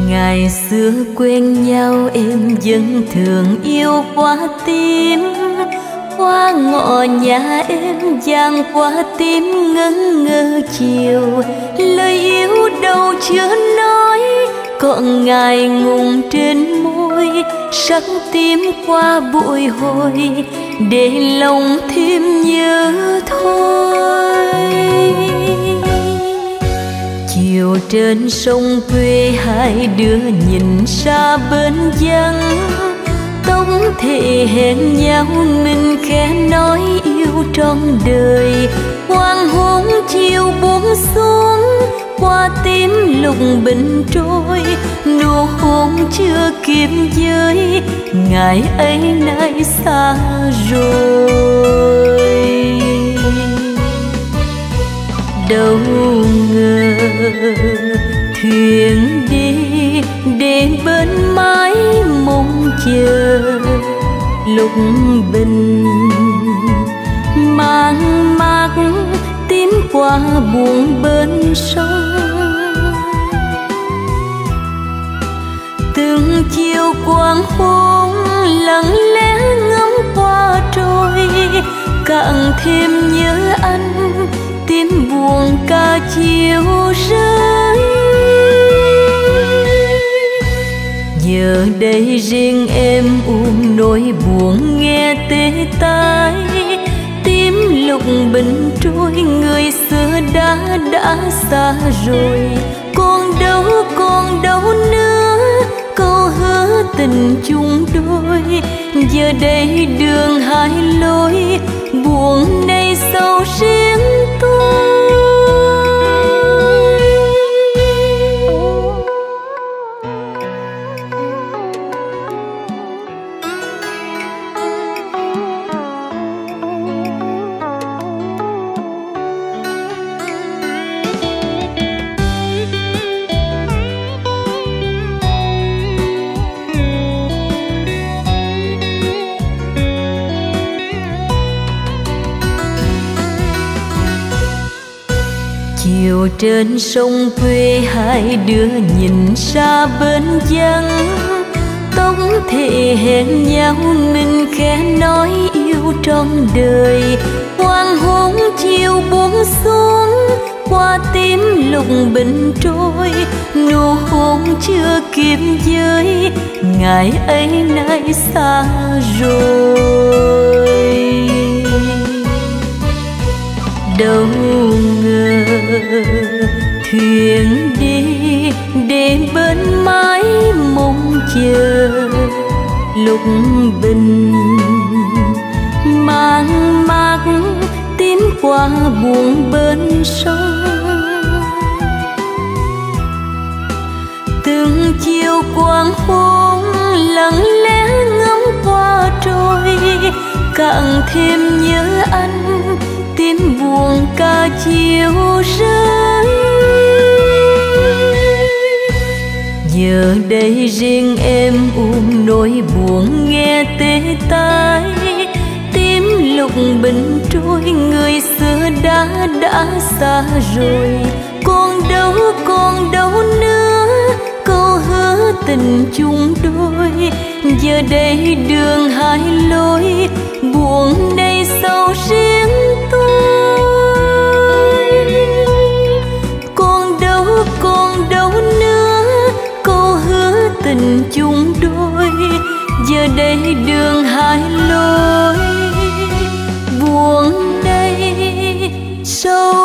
Ngày xưa quen nhau em vẫn thường yêu qua tim, qua ngõ nhà em vang qua tim ngân ngơ chiều. Lời yêu đâu chưa nói, còn ngại ngùng trên môi, sắc tím qua bụi hồi để lòng thêm nhớ thôi. Chiều trên sông quê hai đứa nhìn xa bên vắng, tống thể hẹn nhau mình khẽ nói yêu trong đời. Hoàng hôn chiều buông xuống qua tím lục bình trôi, nụ hôn chưa kịp giới, ngày ấy nay xa rồi. Đâu ngờ thuyền đi để bên mái mong chờ, lúc bình mang mát tím qua buồn bên sông. Từng chiều quang hôn lặng lẽ ngắm qua trôi, càng thêm nhớ anh tim buồn ca chiều rơi. Giờ đây riêng em ôm nỗi buồn nghe tê tai, tim lục bình trôi người xưa đã xa rồi. Còn đâu nữa câu hứa tình chung đôi, giờ đây đường hai lối, buồn nay sâu riêng tôi. Chiều trên sông quê hai đứa nhìn xa bên vắng, tống thể hẹn nhau mình khẽ nói yêu trong đời. Hoàng hôn chiều buông xuống qua tím lục bình trôi, nụ hôn chưa kịp giới, ngày ấy nay xa rồi. Đâu ngờ thuyền đi để bên mái mong chờ, lúc bình mang mát tím qua buồn bên sông. Từng chiều quang hôn lặng lẽ ngắm qua trôi, càng thêm nhớ anh tim buồn ca chiều rơi. Giờ đây riêng em ôm nỗi buồn nghe tê tai, tim lục bình trôi người xưa đã xa rồi. Còn đâu nữa câu hứa tình chung đôi, giờ đây đường hai lối, buồn nay sâu riêng tôi. Còn đâu nữa câu hứa tình chung đôi, giờ đây đường hai lối, buồn đây sâu